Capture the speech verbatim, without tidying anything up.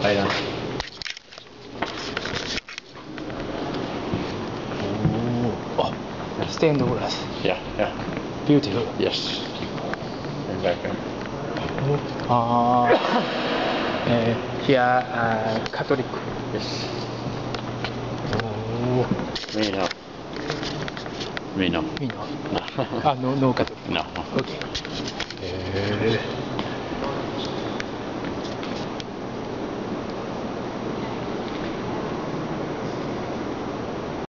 Island. Oh, stained glass. Yeah, yeah. Beautiful. Yes. And back then. Ah, uh, here uh, Catholic. Yes. Oh, Me no. Me no. me no. No. Ah, no, no Catholic. No. Okay. Uh,